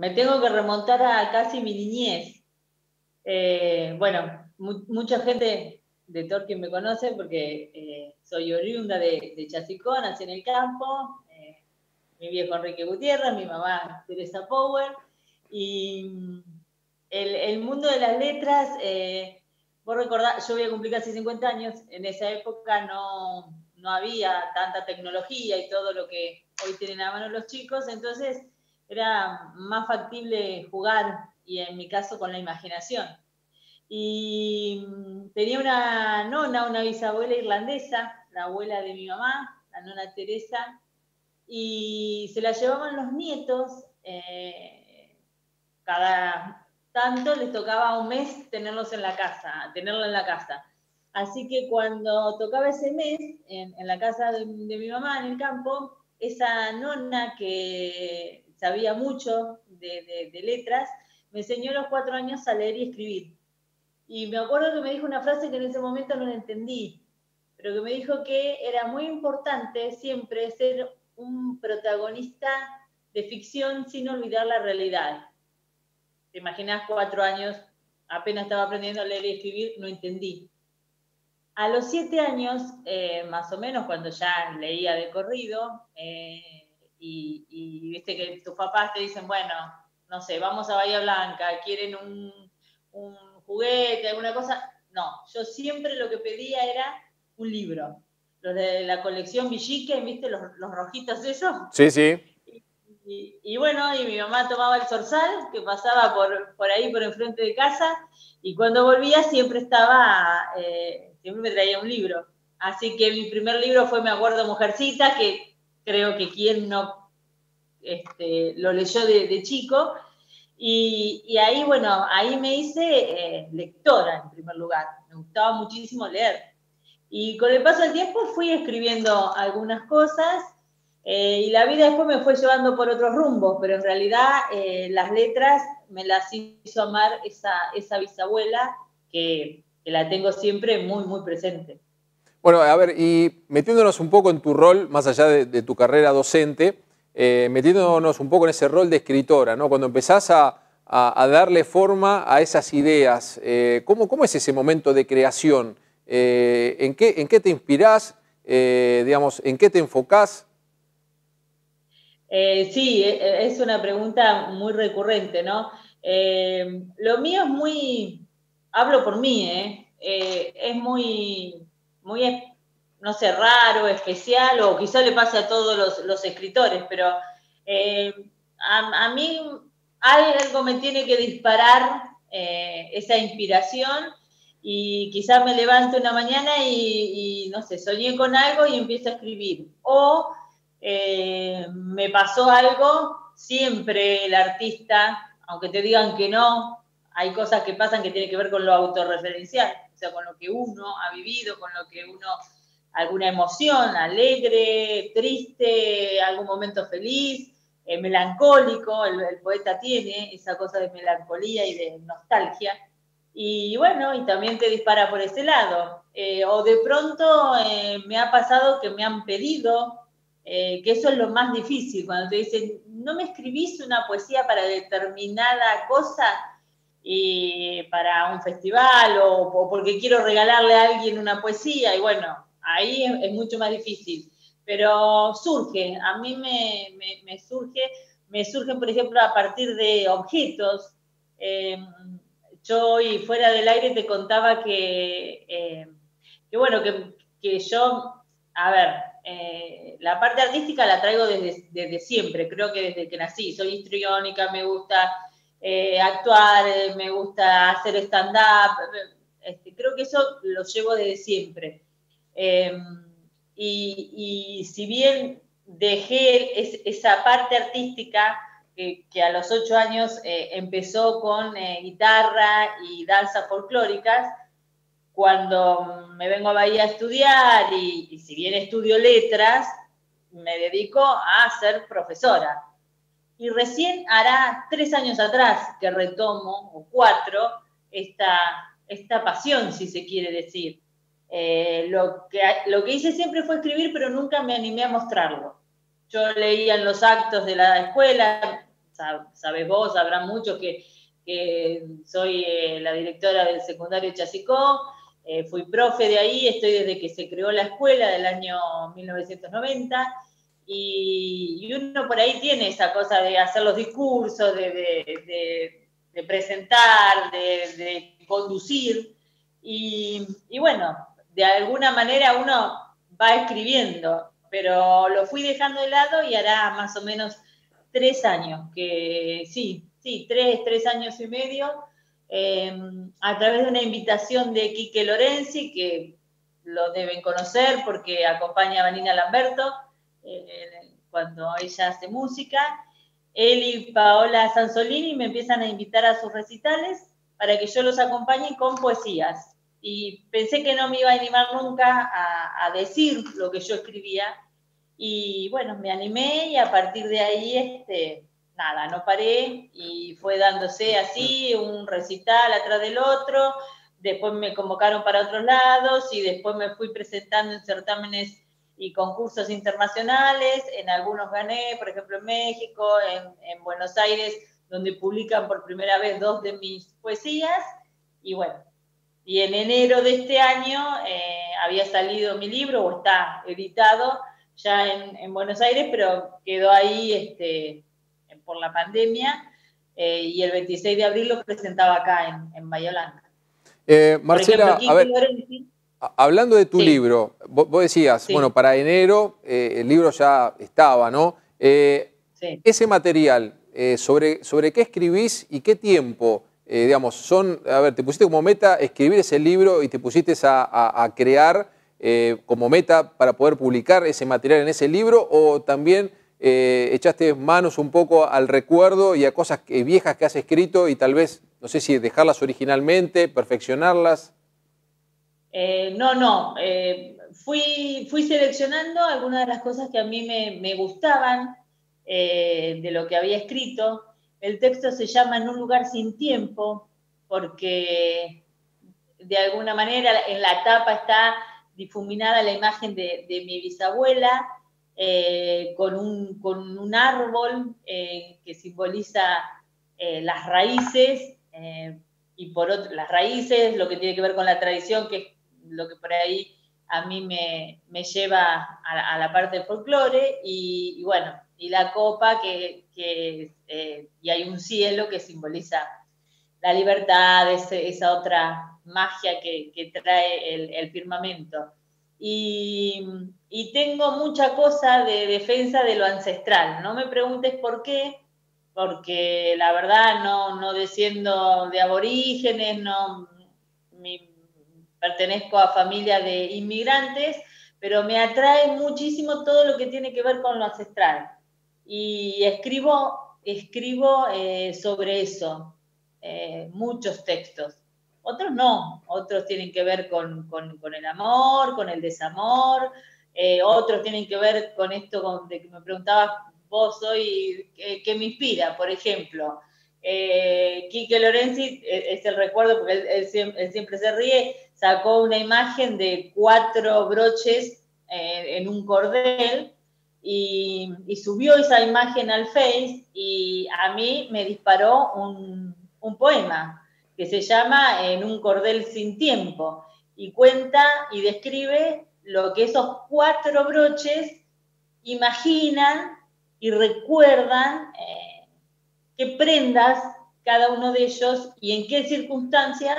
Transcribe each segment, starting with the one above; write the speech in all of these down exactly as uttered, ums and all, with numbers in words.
me tengo que remontar a casi mi niñez. Eh, bueno, mu mucha gente de Torquín me conoce porque eh, soy oriunda de, de Chasicó, nací en el campo, eh, mi viejo Enrique Gutiérrez, mi mamá Teresa Power, y el, el mundo de las letras, eh, vos recordás, yo voy a cumplir casi cincuenta años, en esa época no, no había tanta tecnología y todo lo que hoy tienen a mano los chicos, entonces era más factible jugar, y en mi caso con la imaginación. Y tenía una nona, una bisabuela irlandesa, la abuela de mi mamá, la nona Teresa, y se la llevaban los nietos, eh, cada tanto les tocaba un mes tenerlos en la casa, tenerlo en la casa. Así que cuando tocaba ese mes, en, en la casa de, de mi mamá, en el campo, esa nona que sabía mucho de, de, de letras, me enseñó a los cuatro años a leer y escribir. Y me acuerdo que me dijo una frase que en ese momento no la entendí, pero que me dijo que era muy importante siempre ser un protagonista de ficción sin olvidar la realidad. Te imaginas, cuatro años, apenas estaba aprendiendo a leer y escribir, no entendí. A los siete años, eh, más o menos, cuando ya leía de corrido, eh, y, y viste que tus papás te dicen, bueno, no sé, vamos a Bahía Blanca, quieren un, un juguete, alguna cosa. No, yo siempre lo que pedía era un libro. Los de la colección Villique, ¿viste? Los, los rojitos esos. Sí, sí. Y, y, y bueno, y mi mamá tomaba el zorzal, que pasaba por, por ahí, por enfrente de casa, y cuando volvía siempre estaba, eh, siempre me traía un libro. Así que mi primer libro fue Me acuerdo Mujercita, que creo que quien no este, lo leyó de, de chico. Y, y, ahí, bueno, ahí me hice eh, lectora en primer lugar. Me gustaba muchísimo leer. Y con el paso del tiempo fui escribiendo algunas cosas, eh, y la vida después me fue llevando por otros rumbos, pero en realidad eh, las letras me las hizo amar esa, esa bisabuela que, que la tengo siempre muy, muy presente. Bueno, a ver, y metiéndonos un poco en tu rol, más allá de, de tu carrera docente, eh, metiéndonos un poco en ese rol de escritora, ¿no? Cuando empezás a, a, a darle forma a esas ideas, eh, ¿cómo, ¿cómo es ese momento de creación? Eh, ¿en, qué, ¿En qué te inspirás? Eh, digamos, ¿en qué te enfocás? Eh, sí, es una pregunta muy recurrente, ¿no? Eh, lo mío es muy, hablo por mí, ¿eh? Eh, es muy, muy, no sé, raro, especial, o quizá le pase a todos los, los escritores, pero eh, a, a, mí algo me tiene que disparar eh, esa inspiración, y quizás me levante una mañana y, y, no sé, soñé con algo y empiezo a escribir. O eh, me pasó algo, siempre el artista, aunque te digan que no, hay cosas que pasan que tienen que ver con lo autorreferencial, o sea, con lo que uno ha vivido, con lo que uno, alguna emoción, alegre, triste, algún momento feliz, eh, melancólico, el, el poeta tiene esa cosa de melancolía y de nostalgia. Y bueno, y también te dispara por ese lado. Eh, o de pronto eh, me ha pasado que me han pedido, eh, que eso es lo más difícil, cuando te dicen, ¿no me escribís una poesía para determinada cosa? Y para un festival, o, o porque quiero regalarle a alguien una poesía, y bueno, ahí es, es mucho más difícil. Pero surge, a mí me, me, me surge, me surgen, por ejemplo, a partir de objetos. Eh, yo hoy fuera del aire te contaba que, eh, que bueno, que, que yo, a ver, eh, la parte artística la traigo desde, desde siempre, creo que desde que nací. Soy histriónica, me gusta eh, actuar, eh, me gusta hacer stand-up, este, creo que eso lo llevo desde siempre. Eh, y, y si bien dejé es, esa parte artística, que, que, a los ocho años eh, empezó con eh, guitarra y danzas folclóricas, cuando me vengo a Bahía a estudiar, y, y si bien estudio letras, me dedico a ser profesora. Y recién hará tres años atrás que retomo, o cuatro, esta, esta pasión, si se quiere decir. Eh, lo, que, lo que hice siempre fue escribir, pero nunca me animé a mostrarlo. Yo leía en los actos de la escuela, sabes vos, sabrán muchos que, que soy eh, la directora del secundario Chasicó, eh, fui profe de ahí, estoy desde que se creó la escuela del año mil novecientos noventa, y, y uno por ahí tiene esa cosa de hacer los discursos, de, de, de, de presentar, de, de conducir, y, y bueno, de alguna manera uno va escribiendo, pero lo fui dejando de lado y hará más o menos tres años, que sí, sí, tres, tres años y medio, eh, a través de una invitación de Quique Lorenzi, que lo deben conocer porque acompaña a Vanina Lamberto eh, cuando ella hace música. Él y Paola Sansolini me empiezan a invitar a sus recitales para que yo los acompañe con poesías. Y pensé que no me iba a animar nunca a, a decir lo que yo escribía. Y bueno, me animé y a partir de ahí, este, nada, no paré y fue dándose así, un recital atrás del otro. Después me convocaron para otros lados y después me fui presentando en certámenes y concursos internacionales. En algunos gané, por ejemplo en México, en, en Buenos Aires, donde publican por primera vez dos de mis poesías. Y bueno, y en enero de este año eh, había salido mi libro, o está editado ya en, en Buenos Aires, pero quedó ahí este, por la pandemia, eh, y el veintiséis de abril lo presentaba acá en, en Bahía Blanca. Eh, Marcela, Por ejemplo, a ver, Lorenzi, hablando de tu sí, libro, vos, vos decías, sí, bueno, para enero eh, el libro ya estaba, ¿no? Eh, sí. ese material, eh, sobre, ¿sobre qué escribís y qué tiempo? Eh, digamos, son, a ver, te pusiste como meta escribir ese libro y te pusiste a, a, a crear eh, como meta para poder publicar ese material en ese libro, o también eh, echaste manos un poco al recuerdo y a cosas que, viejas que has escrito y tal vez, no sé si dejarlas originalmente, perfeccionarlas. Eh, no, no, eh, fui, fui seleccionando algunas de las cosas que a mí me, me gustaban eh, de lo que había escrito. El texto se llama En un lugar sin tiempo, porque de alguna manera en la tapa está difuminada la imagen de, de mi bisabuela, eh, con, un, con un árbol eh, que simboliza eh, las raíces, eh, y por otro, las raíces, lo que tiene que ver con la tradición, que es lo que por ahí a mí me, me lleva a la, a la parte del folclore, y, y bueno, y la copa, que, que eh, y hay un cielo que simboliza la libertad, ese, esa otra magia que, que trae el, el firmamento. Y, y, tengo mucha cosa de defensa de lo ancestral. No me preguntes por qué, porque la verdad no, no desciendo de aborígenes, no mi, pertenezco a familia de inmigrantes, pero me atrae muchísimo todo lo que tiene que ver con lo ancestral. Y escribo, escribo eh, sobre eso, eh, muchos textos. Otros no, otros tienen que ver con, con, con el amor, con el desamor, eh, otros tienen que ver con esto con, de que me preguntabas vos hoy, ¿qué, qué me inspira? Por ejemplo, eh, Quique Lorenzi, es el recuerdo porque él, él, él, siempre se ríe, sacó una imagen de cuatro broches eh, en un cordel y, y subió esa imagen al Face, y a mí me disparó un, un poema que se llama En un cordel sin tiempo, y cuenta y describe lo que esos cuatro broches imaginan y recuerdan, eh, qué prendas cada uno de ellos y en qué circunstancias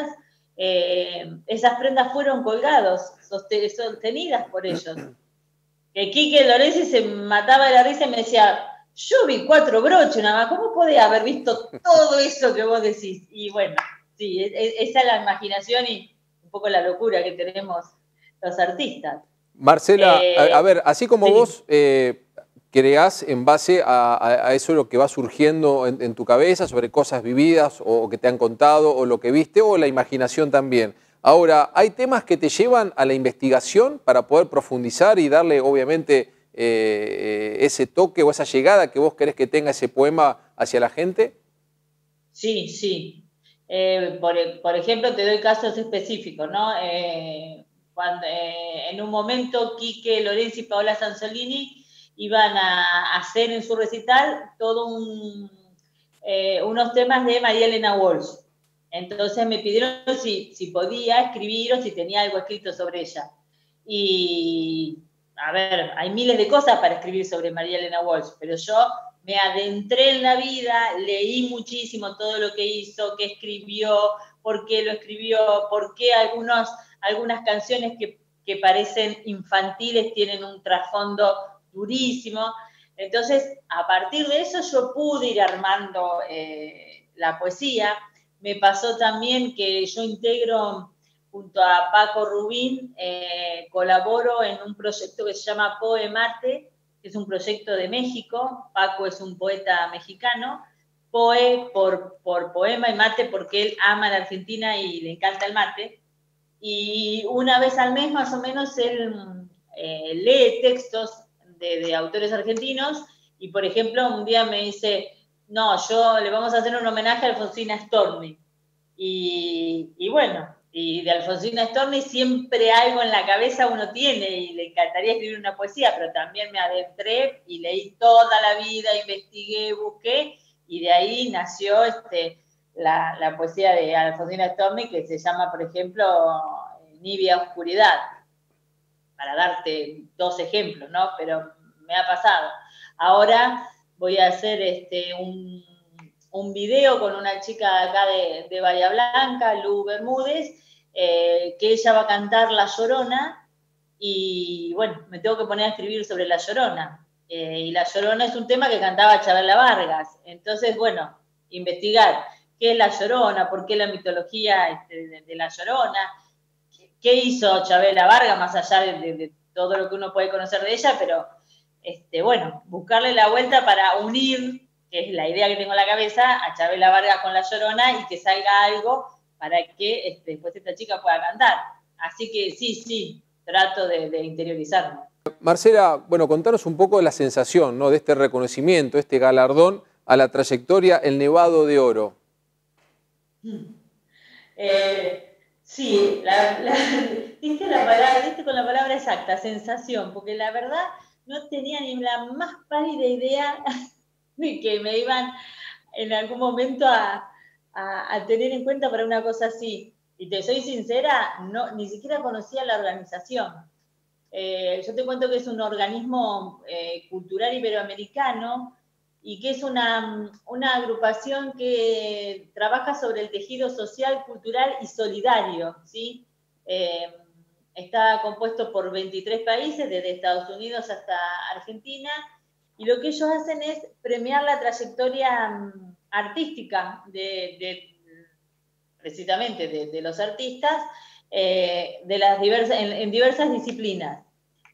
eh, esas prendas fueron colgados, sostenidas por ellos. Que Quique Lorenzi se mataba de la risa y me decía, yo vi cuatro broches nada más, ¿cómo podía haber visto todo eso que vos decís? Y bueno, sí, esa es la imaginación y un poco la locura que tenemos los artistas. Marcela, Eh, a, a ver, así como sí. vos eh, creás en base a, a, a eso lo que va surgiendo en, en tu cabeza, sobre cosas vividas o que te han contado o lo que viste, o la imaginación también. Ahora, ¿hay temas que te llevan a la investigación para poder profundizar y darle, obviamente, eh, ese toque o esa llegada que vos querés que tenga ese poema hacia la gente? Sí, sí. Eh, por, por ejemplo, te doy casos específicos, ¿no? Eh, cuando, eh, en un momento Quique Lorenzi y Paola Sansolini iban a hacer en su recital todo un, eh, unos temas de María Elena Walsh. Entonces me pidieron si, si podía escribir o si tenía algo escrito sobre ella. Y, a ver, hay miles de cosas para escribir sobre María Elena Walsh, pero yo me adentré en la vida, leí muchísimo todo lo que hizo, qué escribió, por qué lo escribió, por qué algunos, algunas canciones que, que parecen infantiles tienen un trasfondo durísimo. Entonces, a partir de eso yo pude ir armando eh, la poesía. Me pasó también que yo integro, junto a Paco Rubín, eh, colaboro en un proyecto que se llama Poemate, que es un proyecto de México. Paco es un poeta mexicano, Poe por, por poema y mate porque él ama la Argentina y le encanta el mate. Y una vez al mes más o menos él eh, lee textos de, de autores argentinos y, por ejemplo, un día me dice, no, yo le vamos a hacer un homenaje a Alfonsina Storni. Y, y bueno, y de Alfonsina Storni siempre algo en la cabeza uno tiene y le encantaría escribir una poesía, pero también me adentré y leí toda la vida, investigué, busqué, y de ahí nació este, la, la poesía de Alfonsina Storni, que se llama, por ejemplo, Nibia Oscuridad, para darte dos ejemplos, ¿no? Pero me ha pasado. Ahora voy a hacer este, un, un video con una chica acá de, de Bahía Blanca, Lu Bermúdez, eh, que ella va a cantar La Llorona, y bueno, me tengo que poner a escribir sobre La Llorona. Eh, y La Llorona es un tema que cantaba Chabela Vargas. Entonces, bueno, investigar qué es La Llorona, por qué la mitología este, de, de La Llorona, qué hizo Chabela Vargas, más allá de, de, de todo lo que uno puede conocer de ella, pero este, bueno, buscarle la vuelta para unir, que es la idea que tengo en la cabeza, a Chabela Vargas con La Llorona y que salga algo para que este, después esta chica pueda cantar. Así que sí, sí, trato de, de interiorizarme. Marcela, bueno, contanos un poco de la sensación, ¿no?, de este reconocimiento, este galardón a la trayectoria El Nevado de Oro. Eh, sí, la, la, diste, la palabra, diste con la palabra exacta, sensación, porque la verdad no tenía ni la más pálida idea de que me iban en algún momento a, a, a tener en cuenta para una cosa así. Y te soy sincera, no, ni siquiera conocía la organización. Eh, yo te cuento que es un organismo eh, cultural iberoamericano y que es una, una agrupación que trabaja sobre el tejido social, cultural y solidario, ¿sí? Eh, está compuesto por veintitrés países, desde Estados Unidos hasta Argentina, y lo que ellos hacen es premiar la trayectoria artística de, de precisamente de, de los artistas eh, de las diversas, en, en diversas disciplinas.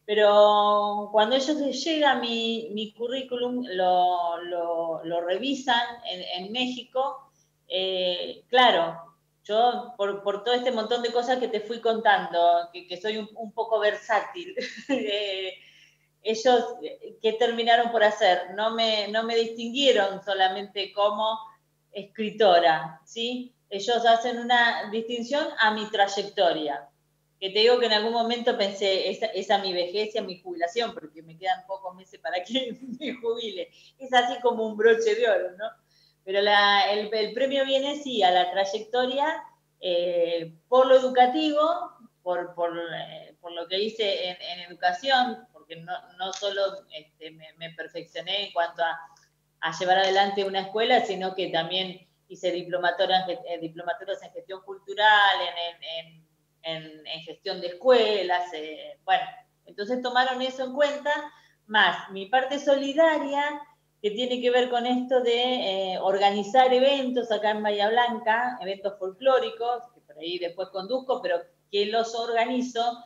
Pero cuando ellos les llega mi, mi currículum, lo, lo, lo revisan en, en México, eh, claro, yo por, por todo este montón de cosas que te fui contando, que, que soy un, un poco versátil, eh, ellos, ¿qué terminaron por hacer? No me, no me distinguieron solamente como escritora, ¿sí? Ellos hacen una distinción a mi trayectoria, que te digo que en algún momento pensé, es, es a mi vejez y a mi jubilación, porque me quedan pocos meses para que me jubile. Es así como un broche de oro, ¿no? Pero la, el, el premio viene, sí, a la trayectoria eh, por lo educativo, por, por, eh, por lo que hice en, en educación, porque no, no solo este, me, me perfeccioné en cuanto a, a llevar adelante una escuela, sino que también hice diplomaturas en, diplomaturas en gestión cultural, en, en, en, en gestión de escuelas, eh, bueno, entonces tomaron eso en cuenta, más mi parte solidaria, que tiene que ver con esto de eh, organizar eventos acá en Bahía Blanca, eventos folclóricos, que por ahí después conduzco, pero que los organizo,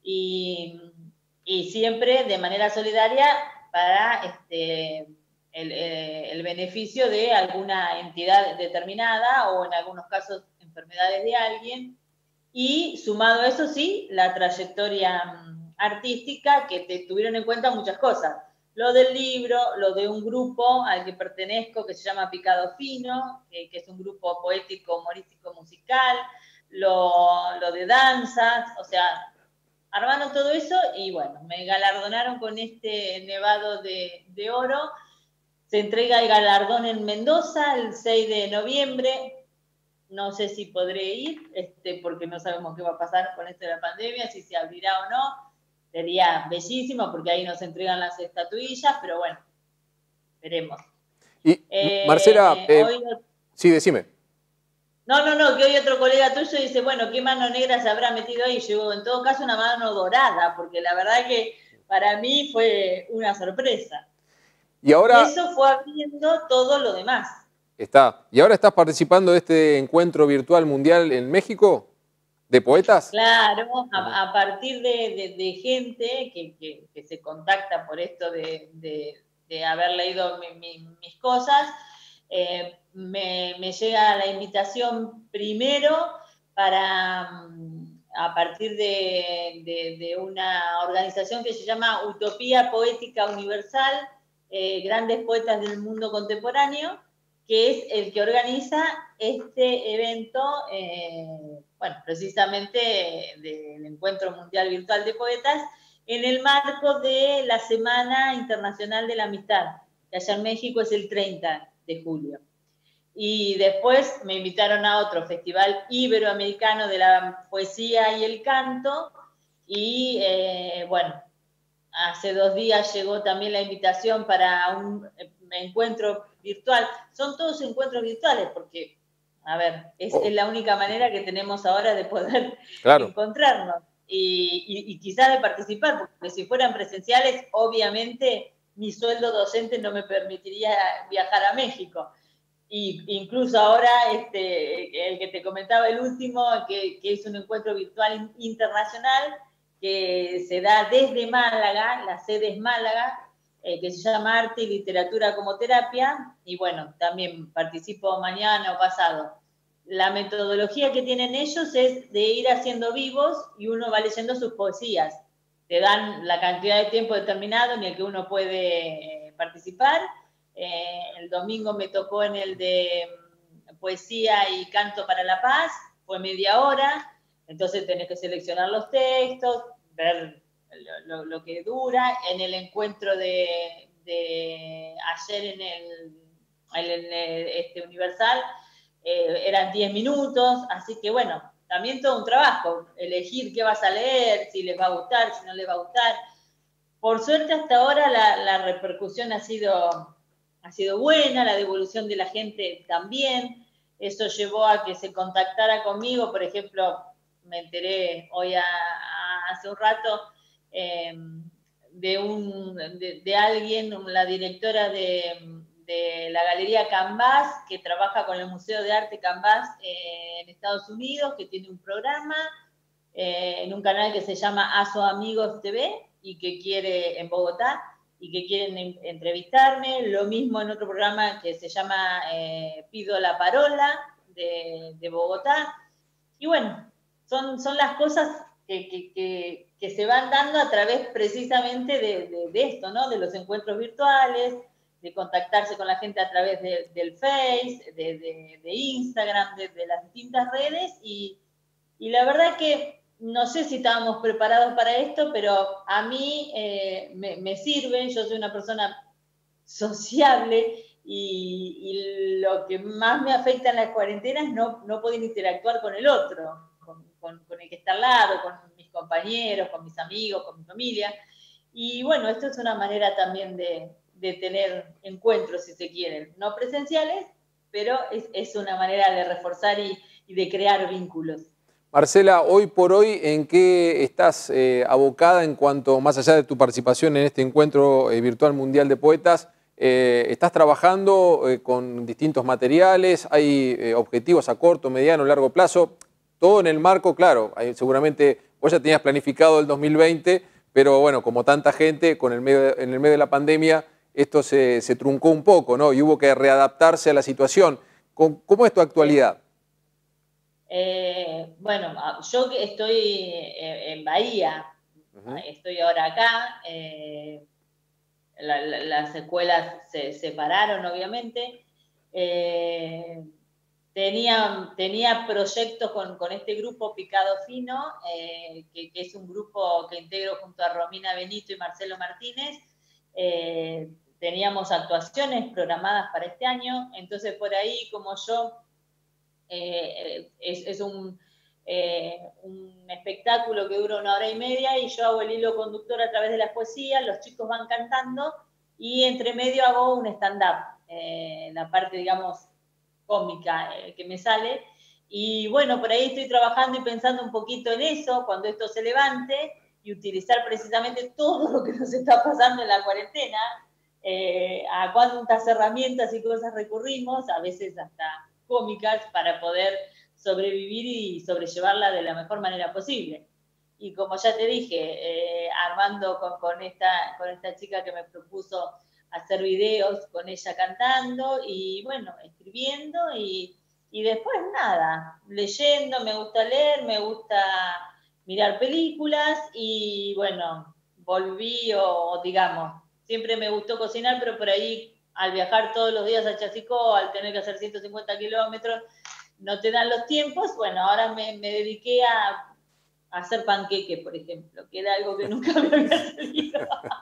y, y siempre de manera solidaria para este, el, el beneficio de alguna entidad determinada o en algunos casos enfermedades de alguien, y sumado a eso sí, la trayectoria artística, que te tuvieron en cuenta muchas cosas. Lo del libro, lo de un grupo al que pertenezco que se llama Picado Fino, que, que es un grupo poético, humorístico, musical, lo, lo de danzas, o sea, armaron todo eso y bueno, me galardonaron con este Nevado de, de Oro. se entrega el galardón en Mendoza el seis de noviembre. No sé si podré ir, este, porque no sabemos qué va a pasar con esto de la pandemia, si se abrirá o no. Sería bellísimo, porque ahí nos entregan las estatuillas, pero bueno, veremos. Y, Marcela, Eh, eh, hoy... sí, decime. No, no, no, que hoy otro colega tuyo dice, bueno, ¿qué mano negra se habrá metido ahí? Yo, en todo caso, una mano dorada, porque la verdad que para mí fue una sorpresa. Y Y ahora eso fue abriendo todo lo demás. está. ¿Y ahora estás participando de este encuentro virtual mundial en México de poetas? Claro, a, a partir de, de, de gente que, que, que, se contacta por esto de, de, de haber leído mi, mi, mis cosas, eh, me, me llega la invitación primero para, a partir de, de, de una organización que se llama Utopía Poética Universal, eh, Grandes Poetas del Mundo Contemporáneo, que es el que organiza este evento, eh, bueno, precisamente del Encuentro Mundial Virtual de Poetas, en el marco de la Semana Internacional de la Amistad, que allá en México es el treinta de julio. Y después me invitaron a otro festival iberoamericano de la poesía y el canto, y eh, bueno, hace dos días llegó también la invitación para un encuentro virtual. Son todos encuentros virtuales porque, a ver, es, Oh, es la única manera que tenemos ahora de poder claro. encontrarnos y, y, y quizás de participar, porque si fueran presenciales, obviamente mi sueldo docente no me permitiría viajar a México. Y incluso ahora, este, el que te comentaba, el último, que, que es un encuentro virtual internacional, que se da desde Málaga, la sede es Málaga, eh, que se llama Arte y Literatura como Terapia, y bueno, también participo mañana o pasado. La metodología que tienen ellos es de ir haciendo vivos y uno va leyendo sus poesías. Te dan la cantidad de tiempo determinado en el que uno puede participar. Eh, el domingo me tocó en el de poesía y canto para la paz, fue media hora, entonces tenés que seleccionar los textos, ver lo, lo, lo que dura. En el encuentro de, de ayer en el, en el este, Universal eh, eran diez minutos, así que bueno, también todo un trabajo, elegir qué vas a leer, si les va a gustar, si no les va a gustar. Por suerte hasta ahora la, la repercusión ha sido, ha sido buena, la devolución de la gente también. Eso llevó a que se contactara conmigo, por ejemplo, me enteré hoy a, a, hace un rato eh, de, un, de, de alguien, la directora de, de la Galería Canvas, que trabaja con el Museo de Arte Canvas eh, en Estados Unidos, que tiene un programa eh, en un canal que se llama Aso Amigos T V y que quiere en Bogotá y que quieren entrevistarme. Lo mismo en otro programa que se llama eh, Pido la Parola de, de Bogotá. Y bueno, son, son las cosas que, que, que, que se van dando a través precisamente de, de, de esto, ¿no? De los encuentros virtuales, de contactarse con la gente a través de, del Face, de, de, de Instagram, de, de las distintas redes. Y, y la verdad que no sé si estábamos preparados para esto, pero a mí eh, me, me sirve. Yo soy una persona sociable y, y lo que más me afecta en las cuarentenas es no, no poder interactuar con el otro, con, con, con el que está al lado, con mis compañeros, con mis amigos, con mi familia. Y bueno, esto es una manera también de, de tener encuentros, si se quieren, no presenciales, pero es, es una manera de reforzar y, y de crear vínculos. Marcela, hoy por hoy, ¿en qué estás eh, abocada en cuanto, más allá de tu participación en este encuentro eh, virtual mundial de poetas, eh, estás trabajando eh, con distintos materiales? ¿Hay eh, objetivos a corto, mediano, largo plazo? Todo en el marco, claro, hay, seguramente vos ya tenías planificado el dos mil veinte, pero bueno, como tanta gente, con el medio, en el medio de la pandemia, esto se, se truncó un poco, ¿no? Y hubo que readaptarse a la situación. ¿Cómo, cómo es tu actualidad? Eh, bueno, yo estoy en Bahía, Uh-huh. estoy ahora acá, eh, la, la, las escuelas se separaron obviamente, eh, tenía, tenía proyectos con, con este grupo Picado Fino, eh, que, que es un grupo que integro junto a Romina Benito y Marcelo Martínez. eh, teníamos actuaciones programadas para este año, entonces por ahí como yo, eh, es, es un, eh, un espectáculo que dura una hora y media y yo hago el hilo conductor a través de las poesías, los chicos van cantando y entre medio hago un stand-up, eh, la parte, digamos, cómica eh, que me sale. Y bueno, por ahí estoy trabajando y pensando un poquito en eso, cuando esto se levante, y utilizar precisamente todo lo que nos está pasando en la cuarentena, eh, a cuántas herramientas y cosas recurrimos, a veces hasta cómicas, para poder sobrevivir y sobrellevarla de la mejor manera posible. Y como ya te dije, eh, armando con, con, esta, con esta chica que me propuso hacer videos con ella cantando y bueno, escribiendo y, y después nada, leyendo, me gusta leer, me gusta mirar películas y bueno, volví o digamos, siempre me gustó cocinar, pero por ahí al viajar todos los días a Chasicó, al tener que hacer ciento cincuenta kilómetros, no te dan los tiempos. Bueno, ahora me, me dediqué a, a hacer panqueques, por ejemplo, que era algo que nunca me había salido.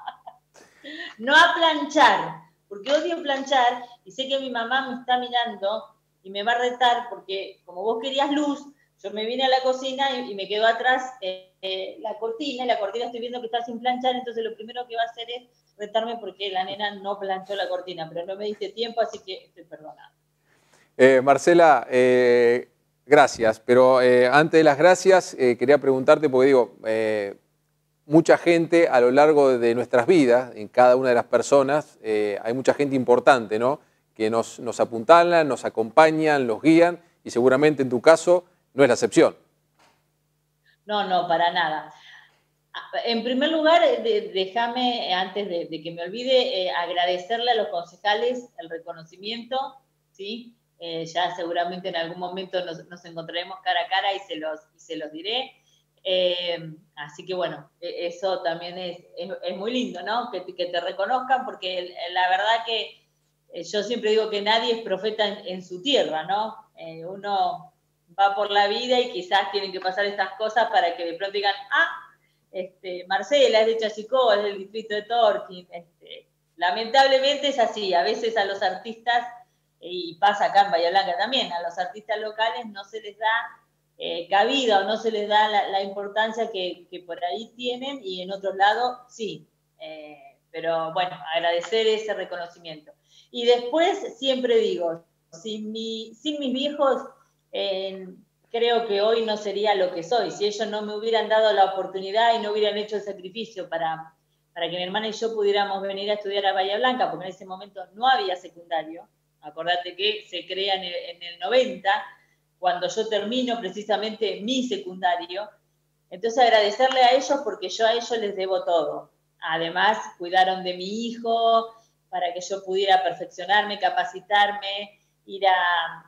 No a planchar, porque odio planchar y sé que mi mamá me está mirando y me va a retar porque como vos querías luz, yo me vine a la cocina y, y me quedo atrás eh, eh, la cortina, y la cortina estoy viendo que está sin planchar, entonces lo primero que va a hacer es retarme porque la nena no planchó la cortina, pero no me diste tiempo, así que estoy perdonada. Eh, Marcela, eh, gracias, pero eh, antes de las gracias eh, quería preguntarte, porque digo, eh, mucha gente a lo largo de nuestras vidas, en cada una de las personas, eh, hay mucha gente importante, ¿no? Que nos, nos apuntalan, nos acompañan, los guían, y seguramente en tu caso no es la excepción. No, no, para nada. En primer lugar, de, déjame, antes de, de, que me olvide, eh, agradecerle a los concejales el reconocimiento, ¿sí? Eh, ya seguramente en algún momento nos, nos encontraremos cara a cara y se los, y se los diré. Eh, así que bueno, eso también es, es, es muy lindo, ¿no? Que, que te reconozcan, porque la verdad que eh, yo siempre digo que nadie es profeta en, en su tierra, ¿no? Eh, uno va por la vida y quizás tienen que pasar estas cosas para que de pronto digan, ah, este, Marcela es de Chasicó, es del distrito de Torquín. Este, lamentablemente es así, a veces a los artistas, y pasa acá en Bahía Blanca también, a los artistas locales no se les da eh, cabida o no se les da la, la importancia que, que por ahí tienen, y en otros lados sí. Eh, pero bueno, agradecer ese reconocimiento. Y después siempre digo, sin, mi, sin mis viejos, eh, creo que hoy no sería lo que soy. Si ellos no me hubieran dado la oportunidad y no hubieran hecho el sacrificio para, para que mi hermana y yo pudiéramos venir a estudiar a Bahía Blanca, porque en ese momento no había secundario. Acordate que se crea en el, en el noventa, cuando yo termino precisamente mi secundario. Entonces agradecerle a ellos, porque yo a ellos les debo todo. Además, cuidaron de mi hijo para que yo pudiera perfeccionarme, capacitarme, ir a...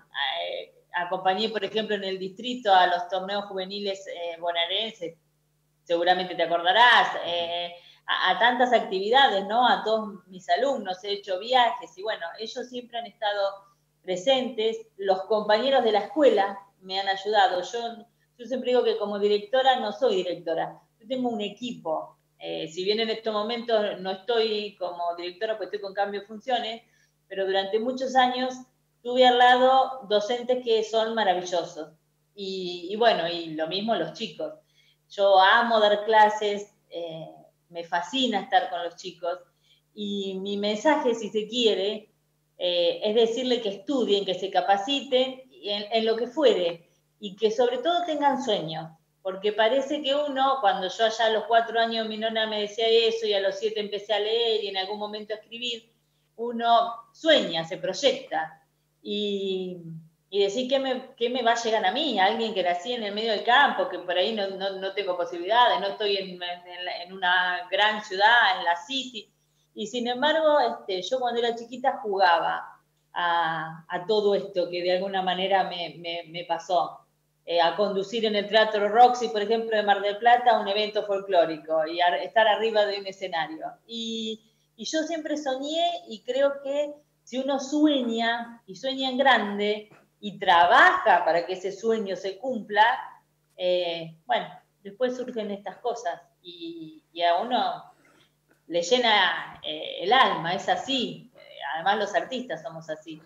a acompañé, por ejemplo, en el distrito a los torneos juveniles eh, bonaerenses, seguramente te acordarás, eh, a, a tantas actividades, ¿no? A todos mis alumnos he hecho viajes y bueno, ellos siempre han estado presentes. Los compañeros de la escuela me han ayudado. Yo, yo siempre digo que como directora no soy directora, yo tengo un equipo. Eh, si bien en estos momentos no estoy como directora, pues estoy con cambio de funciones, pero durante muchos años tuve al lado docentes que son maravillosos. Y, y bueno, y lo mismo los chicos. Yo amo dar clases, eh, me fascina estar con los chicos, y mi mensaje, si se quiere, eh, es decirle que estudien, que se capaciten en, en lo que fuere, y que sobre todo tengan sueños, porque parece que uno, cuando yo allá a los cuatro años mi nona me decía eso, y a los siete empecé a leer y en algún momento a escribir, uno sueña, se proyecta, y, y decir qué me, qué me va a llegar a mí, a alguien que nací en el medio del campo, que por ahí no, no, no tengo posibilidades, no estoy en, en, en una gran ciudad, en la city. Y sin embargo, este, yo cuando era chiquita jugaba a, a todo esto que de alguna manera me, me, me pasó. Eh, a conducir en el Teatro Roxy, por ejemplo, de Mar del Plata, un evento folclórico, y a estar arriba de un escenario. Y, y yo siempre soñé, y creo que si uno sueña, y sueña en grande, y trabaja para que ese sueño se cumpla, eh, bueno, después surgen estas cosas, y, y a uno le llena eh, el alma, es así. Además los artistas somos así.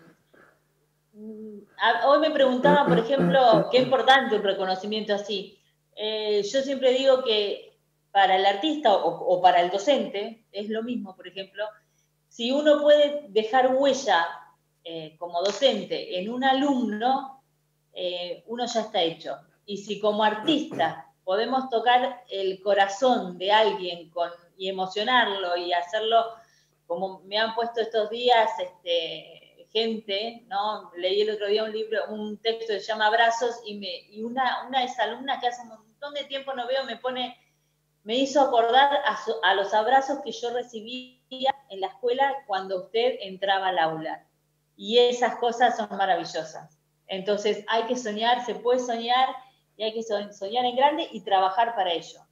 Hoy me preguntaban, por ejemplo, qué importante un reconocimiento así. Eh, yo siempre digo que para el artista o, o para el docente, es lo mismo, por ejemplo, si uno puede dejar huella eh, como docente en un alumno, eh, uno ya está hecho. Y si como artista podemos tocar el corazón de alguien con, y emocionarlo y hacerlo, como me han puesto estos días, este, gente, ¿no? Leí el otro día un libro, un texto que se llama Abrazos, y, me, y una, una de esas alumnas que hace un montón de tiempo no veo, me pone, me hizo acordar a, su, a los abrazos que yo recibía en la escuela cuando usted entraba al aula. Y esas cosas son maravillosas. Entonces hay que soñar, se puede soñar, y hay que soñar en grande y trabajar para ello.